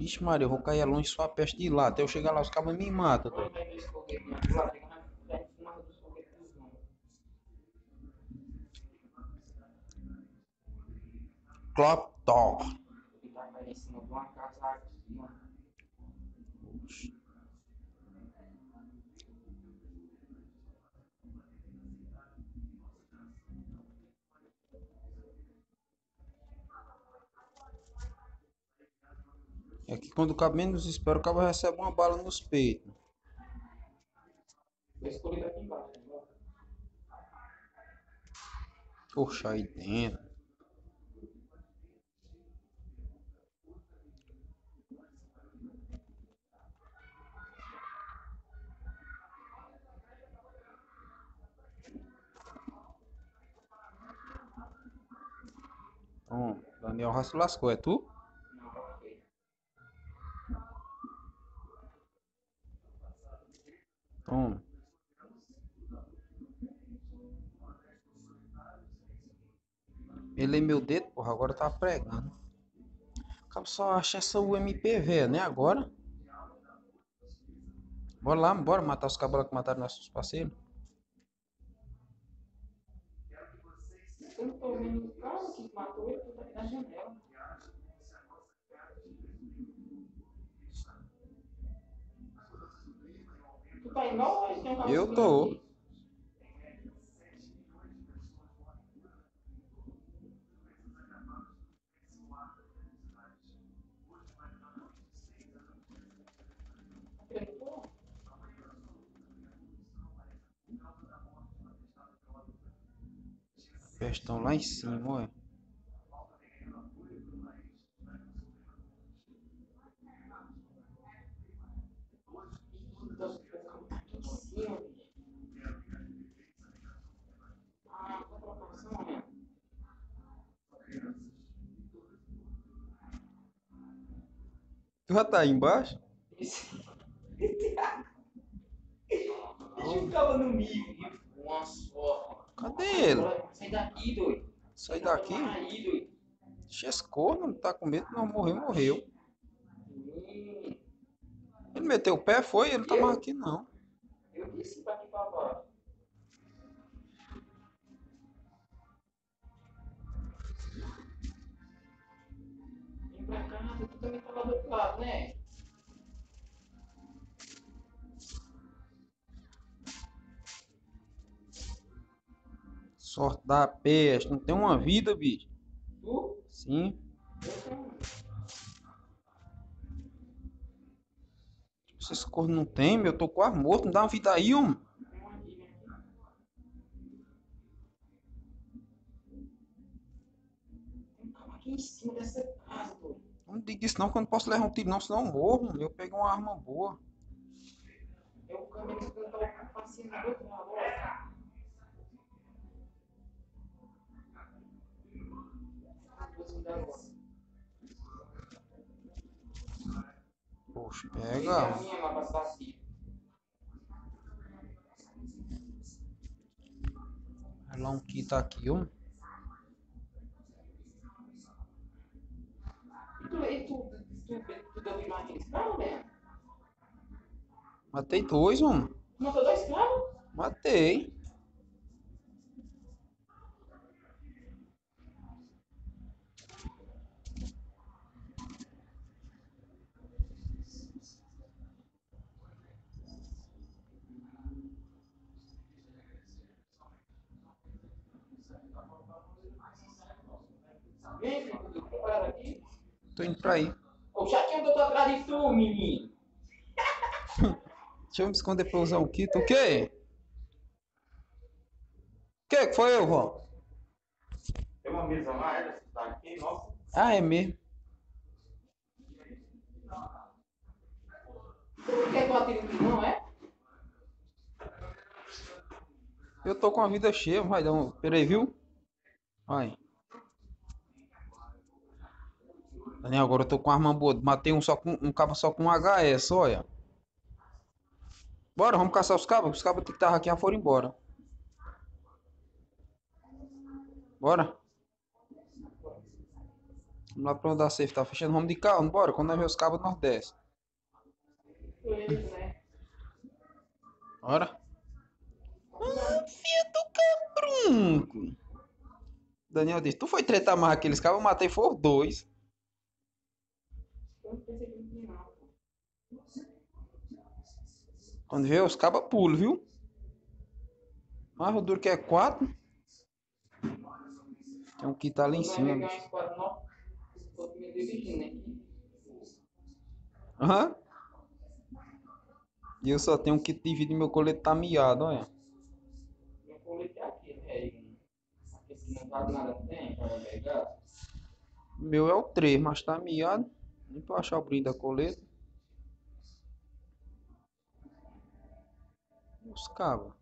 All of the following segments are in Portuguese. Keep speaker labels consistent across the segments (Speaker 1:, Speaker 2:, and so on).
Speaker 1: Ixi, Maria, eu vou cair longe sua peste de lá. Até eu chegar lá, os cabos me matam, doido.
Speaker 2: Vai ver esse foguete aqui lá, pega fumaça dos foguetes dos homens.
Speaker 1: Cloptor.
Speaker 2: Ele tá caindo em cima de uma casa aqui, ó.
Speaker 1: É que quando o cabo menos espera, o cabo recebe uma bala nos peitos.
Speaker 2: Vou escolher aqui embaixo, né?
Speaker 1: Poxa, aí dentro. Bom, Daniel já se lascou, é tu?
Speaker 2: Não, ok.
Speaker 1: Toma. Ele é meu dedo, porra, agora tá pregando. O cabo só acha essa UMP, né? Agora. Bora lá, bora matar os cabras que mataram nossos parceiros.
Speaker 2: Eu não tô vendo o cara que matou ele, tu tá aqui na janela. Tu tá em nova ou tem um carro
Speaker 1: Eu
Speaker 2: subindo
Speaker 1: tô.
Speaker 2: aqui? Acreditou?
Speaker 1: Estão lá em cima, ué.
Speaker 2: Eita, o carro tá aqui em cima, bicho. Ah, tá proporção, né?
Speaker 1: Tu já tá aí embaixo?
Speaker 2: Esse... Deixa o cara no meio, viu? Uma só.
Speaker 1: Cadê
Speaker 2: Sai
Speaker 1: ele?
Speaker 2: fora, sai daqui, doido.
Speaker 1: Sai
Speaker 2: Ele tá
Speaker 1: daqui?
Speaker 2: tomando aí, doido.
Speaker 1: Deixa esse corno, não tá com medo, não morreu, morreu.
Speaker 2: Hum,
Speaker 1: Ele meteu o pé, foi? Ele não tá mais
Speaker 2: eu?
Speaker 1: aqui, não.
Speaker 2: Eu disse pra aqui pra baixo. Vem pra cá, tu também tá lá do outro lado, né?
Speaker 1: Sorte da peste, não tem uma vida, bicho.
Speaker 2: Tu?
Speaker 1: Sim.
Speaker 2: Eu também.
Speaker 1: Se esse corno não tem, meu, eu tô quase morto. Não dá uma vida aí, homem.
Speaker 2: Vem uma aqui, vem aqui. Tem um carro aqui em cima dessa casa, doido.
Speaker 1: Não diga isso não, que eu não posso levar um tiro não, senão eu morro. Eu peguei uma arma boa.
Speaker 2: É o câmera que tá passeando do outro lado, ó. As duas vidas agora.
Speaker 1: Poxa,
Speaker 2: Esse é a
Speaker 1: pega.
Speaker 2: minha lá pra saci.
Speaker 1: Vai lá um kit aqui, homem.
Speaker 2: Tu deu de mais escravo, né?
Speaker 1: Matei dois, homem.
Speaker 2: Tu matou dois escravos?
Speaker 1: Matei.
Speaker 2: Vem, filho, tu preparado aqui?
Speaker 1: Tô indo pra aí.
Speaker 2: O chatinho eu tô atrás de tu, menino.
Speaker 1: Deixa eu me esconder pra usar um kit. O quê? O que foi eu, vó?
Speaker 2: Tem uma mesa lá, essa tá aqui, nossa.
Speaker 1: Ah, é mesmo.
Speaker 2: Tu não quer que eu atire em tu, não, é?
Speaker 1: Eu tô com a vida cheia, vai dar um. Pera aí, viu? Vai. Daniel, agora eu tô com arma boa. Matei um cabo só com um HS, olha. Bora, vamos caçar os cabos. Os cabos que estavam aqui já foram embora. Bora. Vamos lá pra onde a safe tá fechando. Vamos de carro, bora. Quando nós ver os cabos, nós desce.
Speaker 2: Beleza, né?
Speaker 1: Bora.
Speaker 2: Combinado.
Speaker 1: Filho do cabrunco. Daniel disse, tu foi tretar mais aqueles cabos, eu matei foi os dois.
Speaker 2: Eu não pensei que não tinha nada.
Speaker 1: Quando vê os cabos, pulo, viu? Mas o duro que é 4. Tem um que tá ali em
Speaker 2: Quando vai
Speaker 1: cima,
Speaker 2: pegar um
Speaker 1: bicho.
Speaker 2: esquadrão, não, tô me dirigindo aqui.
Speaker 1: Aham. E eu só tenho um kit de vida e meu colete tá miado, olha.
Speaker 2: Meu colete é aqui, velho. Aqui que não faz nada tem, para pegar.
Speaker 1: O meu é o 3, mas tá miado. Nem pra achar o brinde da colete. Os cabos.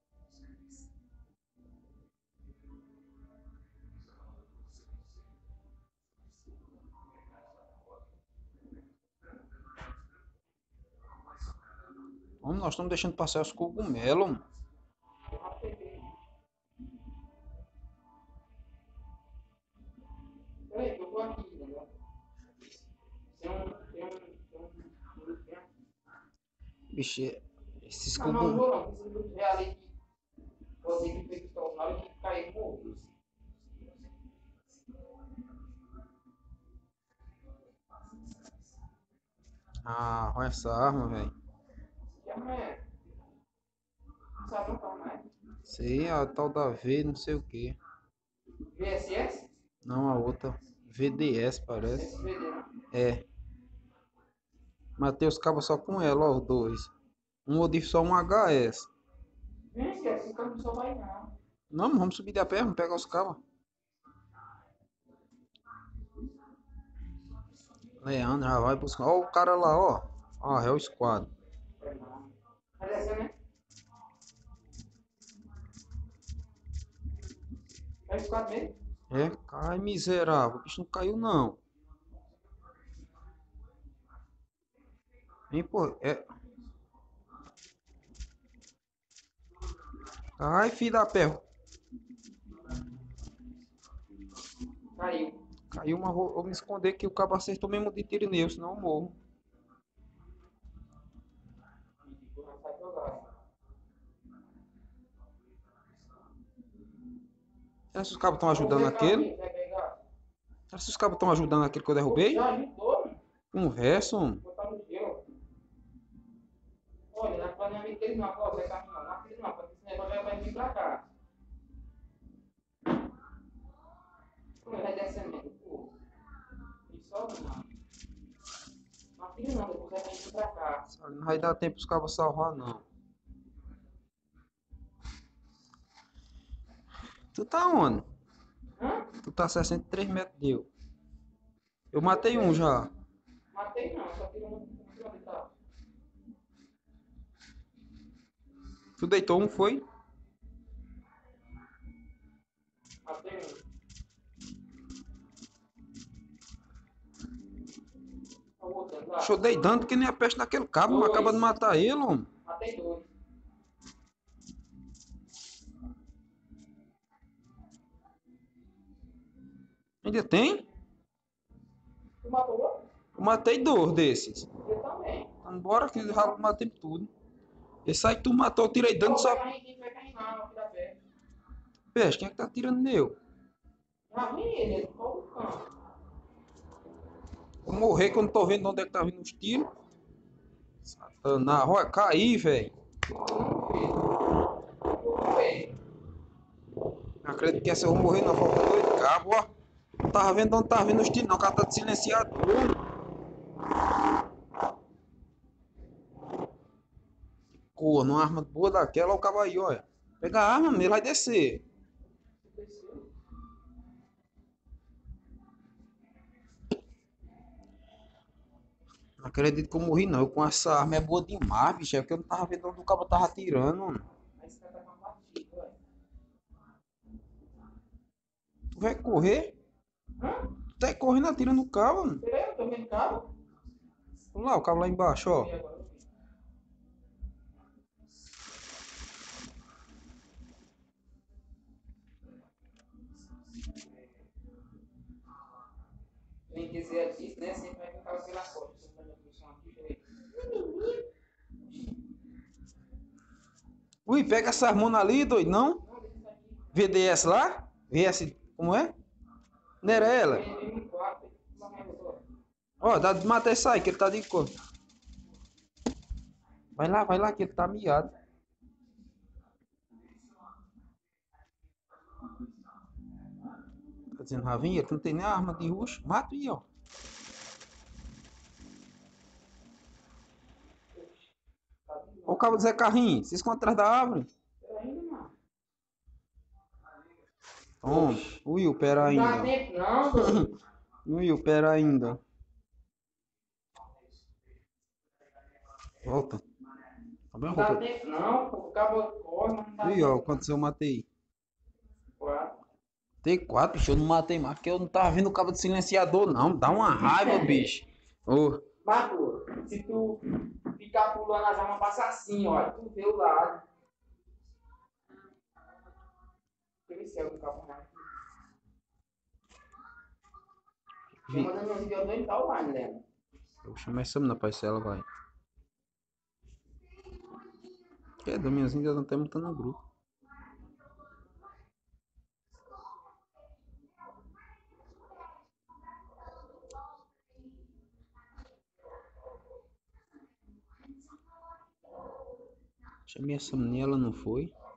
Speaker 1: Vamos, nós estamos deixando passar os cogumelos.
Speaker 2: Eu já peguei. Peraí, que eu tô aqui, entendeu? Tem um.
Speaker 1: Bicho, esses
Speaker 2: Não, não
Speaker 1: cogumelos.
Speaker 2: vou não. Preciso ver ali que pode ser que feito tão na hora que cair morto.
Speaker 1: Ah, olha essa arma, velho.
Speaker 2: Que amanhã. Não sabe não como é.
Speaker 1: Sei, a tal da V, não sei o que.
Speaker 2: VSS?
Speaker 1: Não, a outra. VDS, parece.
Speaker 2: SVD, né?
Speaker 1: É. Matei os cabos só com ela, ó, os dois. Um eu disse só um HS.
Speaker 2: Vem, que assim o carro só vai não.
Speaker 1: Não, vamos subir de a pé, vamos pegar os cabos. Leandro já vai buscar. Ó, o cara lá, ó. Ó, é o squad.
Speaker 2: É não. Vai descer, né? Vai ficar mesmo?
Speaker 1: É, cai miserável. O bicho não caiu, não. Hein, pô. É. Ai, filho da perro.
Speaker 2: Caiu.
Speaker 1: Caiu, mas vou me esconder que o cabo acertou mesmo de tiro nele, senão eu morro.
Speaker 2: Depois vai jogar.
Speaker 1: Será que os cabos estão
Speaker 2: Vamos
Speaker 1: ajudando
Speaker 2: ver
Speaker 1: aquele?
Speaker 2: caminho, vai pegar.
Speaker 1: Será que os cabos estão ajudando aquele que eu
Speaker 2: Pô,
Speaker 1: derrubei?
Speaker 2: já ajudou, mano.
Speaker 1: Conversa, mano.
Speaker 2: Botar no gelo. Olha, na planejamento deles não, pô, vai caminhar. Não acredito não, porque esse negócio já vai vir pra cá. Pô, vai descendo mesmo, pô. E só não. Não acredito não, depois vai vir pra cá.
Speaker 1: Não vai dar tempo os cabos salvar, não. Tu tá onde?
Speaker 2: Hã?
Speaker 1: Tu tá a 63 metros de eu. Eu matei um já.
Speaker 2: Matei não, só tirou um cima de tal.
Speaker 1: Tu deitou um, foi?
Speaker 2: Matei um. O outro
Speaker 1: Deixa eu
Speaker 2: lá.
Speaker 1: dei dano que nem a peste naquele cabo, mas acaba de
Speaker 2: Dois.
Speaker 1: matar ele, homem.
Speaker 2: Matei dois.
Speaker 1: Ainda tem?
Speaker 2: Tu matou outro?
Speaker 1: Eu matei dois desses.
Speaker 2: Eu também.
Speaker 1: Então bora que eu já matei tudo. Esse aí que tu matou, eu tirei dano
Speaker 2: Pô, vai
Speaker 1: só.
Speaker 2: cair aqui, vai cair não, aqui da pé.
Speaker 1: Peste, quem é que tá tirando nele?
Speaker 2: Já vi ele, ele ficou no canto.
Speaker 1: Vou morrer que eu não tô vendo de onde é que tá vindo os tiros. Satanás, olha, caí, velho. Não acredito que essa eu vou morrer, não. Falta dois cabos, ó. Não tava vendo de onde tava vindo os tiros, não. O cara tá de silenciador. Corno, uma arma boa daquela, ó, o cabo aí, olha. Pega a arma, ele vai descer. Não acredito que eu morri, não. Eu com essa arma é boa demais, bicho. É porque eu não tava vendo onde o cabo tava atirando, mano.
Speaker 2: Aí esse cara tá com uma batida, ué.
Speaker 1: Tu vai correr?
Speaker 2: Hã?
Speaker 1: Tu tá correndo atirando no cabo, mano.
Speaker 2: Peraí, eu tô vendo cabo.
Speaker 1: Olha lá, o cabo lá embaixo, ó.
Speaker 2: E agora eu vi. quem quiser disso, né? Sempre vai ficar pelas costas. Você tá na produção aqui, peraí.
Speaker 1: Ui, pega essa harmona ali, doido, não?
Speaker 2: Não, deixa isso aqui.
Speaker 1: VDS lá? VS, como é? Não era ela?
Speaker 2: M4, uma mais outra.
Speaker 1: Ó, dá de matar essa aí, que ele tá de cor. Vai lá, que ele tá miado. Tá dizendo, Ravinha, tu não tem nem arma de rush? Mata aí, ó. Ó o cabo do Zé Carrinho, se esconde atrás da árvore.
Speaker 2: Pera ainda, mano.
Speaker 1: Toma. Will, pera
Speaker 2: Não dá
Speaker 1: ainda.
Speaker 2: tempo, não, doido.
Speaker 1: Will, pera ainda. Volta. Tá bem,
Speaker 2: Não dá
Speaker 1: roupa.
Speaker 2: tempo, não. O cabo corre, mas não dá
Speaker 1: Aí, ó,
Speaker 2: tempo.
Speaker 1: quantos eu matei?
Speaker 2: 4.
Speaker 1: Tem quatro, bicho, eu não matei mais, porque eu não tava vendo o cabo de silenciador, não. Dá uma raiva, bicho. Ô,
Speaker 2: Matou. Se tu ficar pulando as armas, passa assim, ó. Tu vê o lado. Deixa eu ver se é o cabo mais. Chama da minha vídeo doido tá online, né?
Speaker 1: eu vou chamar essa menina pra ver se ela vai. Que é, Damiãozinho ainda não tem muito no grupo. Chamei essa menina, ela não foi.